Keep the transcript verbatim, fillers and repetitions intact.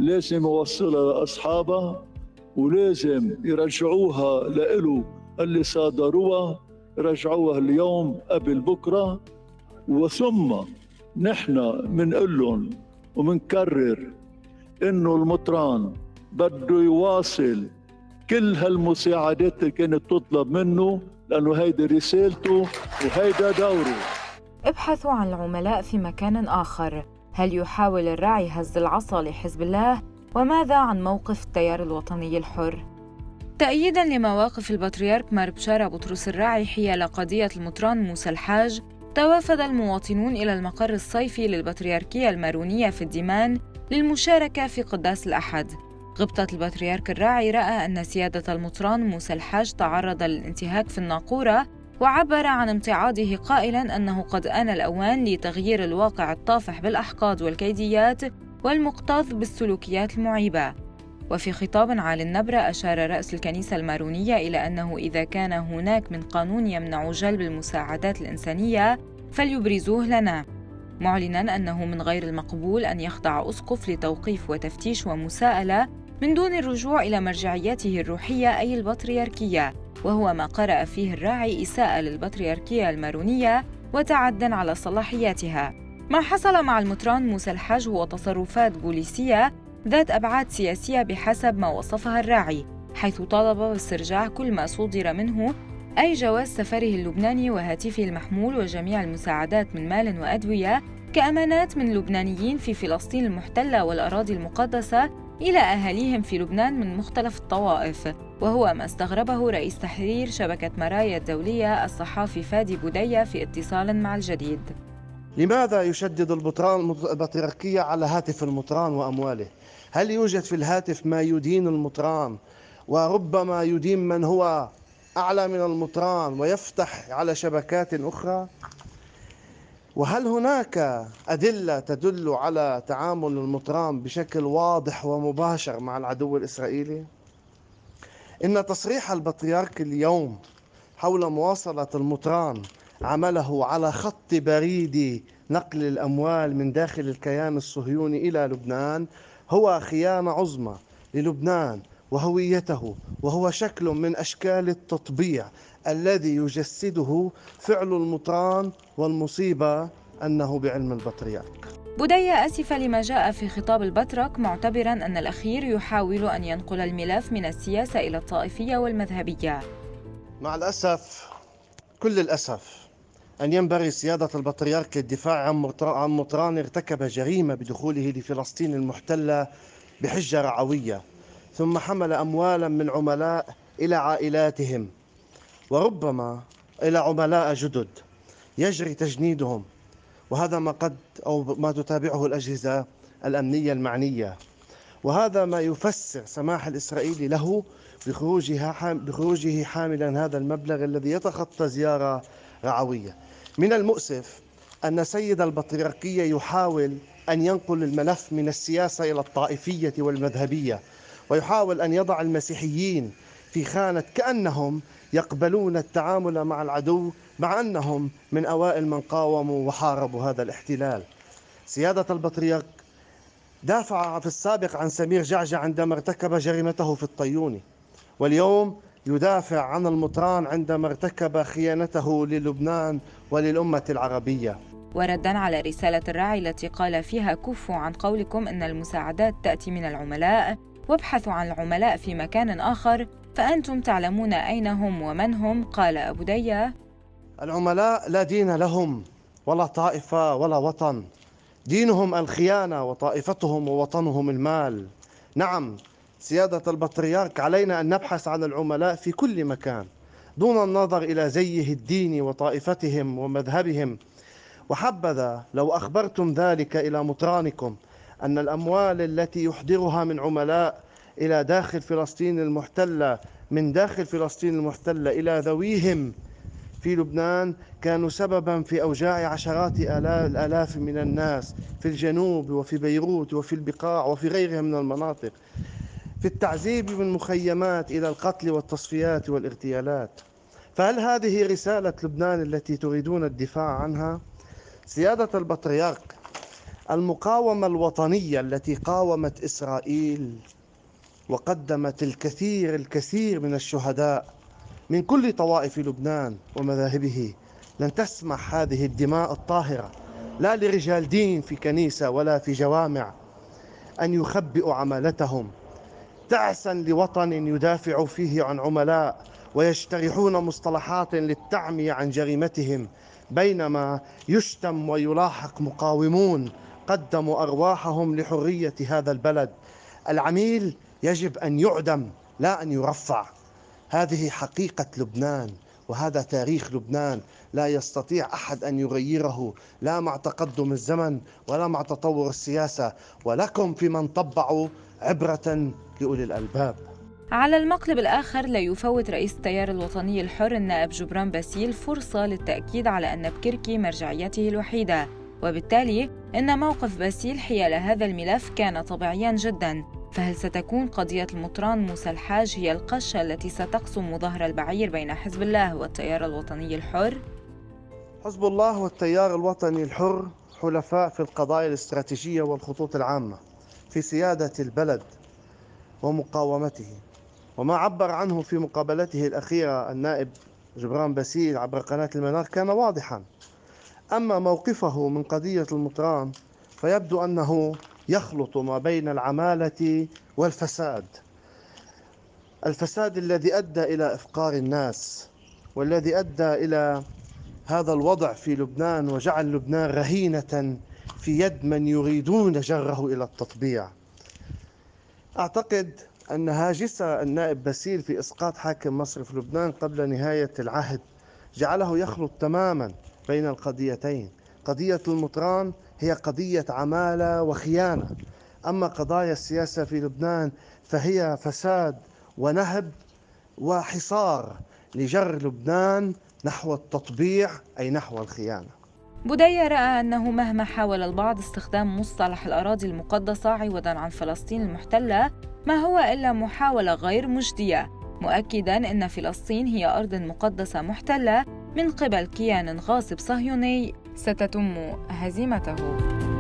لازم يوصلها لأصحابها، ولازم يرجعوها لإله اللي صادروها، يرجعوها اليوم قبل بكرة. وثم نحن منقول لهم ومنكرر إنه المطران بده يواصل كل هالمساعدات اللي كانت تطلب منه، لأنه هيدي رسالته وهيدا دوره. ابحثوا عن العملاء في مكان آخر. هل يحاول الراعي هز العصا لحزب الله؟ وماذا عن موقف التيار الوطني الحر؟ تأييداً لمواقف البطريرك مار بشارة بطرس الراعي حيال قضية المطران موسى الحاج، توافد المواطنون إلى المقر الصيفي للبطريركية المارونية في الديمان للمشاركة في قداس الأحد. غبطة البطريرك الراعي رأى أن سيادة المطران موسى الحاج تعرض للانتهاك في الناقورة، وعبر عن امتعاضه قائلاً أنه قد آن الأوان لتغيير الواقع الطافح بالأحقاد والكيديات والمكتظ بالسلوكيات المعيبة. وفي خطاب عالي النبرة أشار رئيس الكنيسة المارونية إلى أنه إذا كان هناك من قانون يمنع جلب المساعدات الإنسانية فليبرزوه لنا، معلناً أنه من غير المقبول أن يخضع أسقف لتوقيف وتفتيش ومساءلة من دون الرجوع إلى مرجعيته الروحية أي البطريركية، وهو ما قرأ فيه الراعي إساءة للبطريركية المارونية وتعدًا على صلاحياتها. ما حصل مع المطران موسى الحاج هو تصرفات بوليسية ذات أبعاد سياسية بحسب ما وصفها الراعي، حيث طالب باسترجاع كل ما صدر منه، أي جواز سفره اللبناني وهاتفه المحمول وجميع المساعدات من مال وأدوية كأمانات من لبنانيين في فلسطين المحتلة والأراضي المقدسة إلى أهاليهم في لبنان من مختلف الطوائف، وهو ما استغربه رئيس تحرير شبكة مرايا الدولية الصحافي فادي بودية في اتصال مع الجديد. لماذا يشدد البطريركية على هاتف المطران وأمواله؟ هل يوجد في الهاتف ما يدين المطران، وربما يدين من هو أعلى من المطران ويفتح على شبكات أخرى؟ وهل هناك أدلة تدل على تعامل المطران بشكل واضح ومباشر مع العدو الإسرائيلي؟ إن تصريح البطريرك اليوم حول مواصلة المطران عمله على خط بريد نقل الأموال من داخل الكيان الصهيوني إلى لبنان هو خيانة عظمى للبنان وهويته، وهو شكل من أشكال التطبيع الذي يجسده فعل المطران، والمصيبة أنه بعلم البطريرك. بودية أسف لما جاء في خطاب البطرك، معتبراً أن الأخير يحاول أن ينقل الملف من السياسة إلى الطائفية والمذهبية. مع الأسف، كل الأسف، أن ينبغي سيادة البطريرك للدفاع عن مطران ارتكب جريمة بدخوله لفلسطين المحتلة بحجة رعوية، ثم حمل أموالا من عملاء إلى عائلاتهم، وربما إلى عملاء جدد يجري تجنيدهم، وهذا ما قد أو ما تتابعه الأجهزة الأمنية المعنية، وهذا ما يفسر سماح الإسرائيلي له بخروجه حاملا هذا المبلغ الذي يتخطى زيارة رعوية. من المؤسف أن سيد البطريركية يحاول أن ينقل الملف من السياسة إلى الطائفية والمذهبية، ويحاول أن يضع المسيحيين في خانة كأنهم يقبلون التعامل مع العدو، مع أنهم من أوائل من قاوموا وحاربوا هذا الاحتلال. سيادة البطريرك دافع في السابق عن سمير جعجع عندما ارتكب جريمته في الطيوني، واليوم يدافع عن المطران عندما ارتكب خيانته للبنان وللأمة العربية. ورداً على رسالة الراعي التي قال فيها كفوا عن قولكم أن المساعدات تأتي من العملاء وابحثوا عن العملاء في مكان آخر فأنتم تعلمون أين هم ومن هم، قال بودية: العملاء لا دين لهم ولا طائفة ولا وطن، دينهم الخيانة وطائفتهم ووطنهم المال. نعم سيادة البطريرك، علينا أن نبحث عن العملاء في كل مكان دون النظر إلى زيه الديني وطائفتهم ومذهبهم. وحبذا لو أخبرتم ذلك إلى مطرانكم أن الأموال التي يحضرها من عملاء إلى داخل فلسطين المحتلة، من داخل فلسطين المحتلة إلى ذويهم في لبنان، كانوا سببا في أوجاع عشرات الآلاف من الناس في الجنوب وفي بيروت وفي البقاع وفي غيرها من المناطق، في التعذيب من مخيمات إلى القتل والتصفيات والاغتيالات. فهل هذه رسالة لبنان التي تريدون الدفاع عنها؟ سيادة البطريرك، المقاومة الوطنية التي قاومت إسرائيل وقدمت الكثير الكثير من الشهداء من كل طوائف لبنان ومذاهبه لن تسمح هذه الدماء الطاهرة لا لرجال دين في كنيسة ولا في جوامع أن يخبئوا عمالتهم تعسا لوطن يدافع فيه عن عملاء ويجترحون مصطلحات للتعمية عن جريمتهم، بينما يشتم ويلاحق مقاومون قدموا أرواحهم لحرية هذا البلد. العميل يجب أن يعدم لا أن يرفع. هذه حقيقة لبنان وهذا تاريخ لبنان، لا يستطيع أحد أن يغيره لا مع تقدم الزمن ولا مع تطور السياسة، ولكم في من طبعوا عبرة لأولي الألباب. على المقلب الآخر، لا يفوت رئيس التيار الوطني الحر النائب جبران باسيل فرصة للتأكيد على أن بكركي مرجعيته الوحيدة، وبالتالي إن موقف باسيل حيال هذا الملف كان طبيعياً جداً. فهل ستكون قضية المطران موسى الحاج هي القشة التي ستقسم ظهر البعير بين حزب الله والتيار الوطني الحر؟ حزب الله والتيار الوطني الحر حلفاء في القضايا الاستراتيجية والخطوط العامة في سيادة البلد ومقاومته، وما عبر عنه في مقابلته الأخيرة النائب جبران باسيل عبر قناة المنار كان واضحا. أما موقفه من قضية المطران فيبدو أنه يخلط ما بين العمالة والفساد، الفساد الذي أدى إلى إفقار الناس والذي أدى إلى هذا الوضع في لبنان وجعل لبنان رهينة في يد من يريدون جره إلى التطبيع. أعتقد أن هاجس النائب باسيل في إسقاط حاكم مصرف لبنان قبل نهاية العهد جعله يخلط تماما بين القضيتين. قضية المطران هي قضية عمالة وخيانة، أما قضايا السياسة في لبنان فهي فساد ونهب وحصار لجر لبنان نحو التطبيع أي نحو الخيانة. بودية رأى أنه مهما حاول البعض استخدام مصطلح الأراضي المقدسة عوضاً عن فلسطين المحتلة ما هو إلا محاولة غير مجدية، مؤكداً أن فلسطين هي أرض مقدسة محتلة من قبل كيان غاصب صهيوني ستتم هزيمته.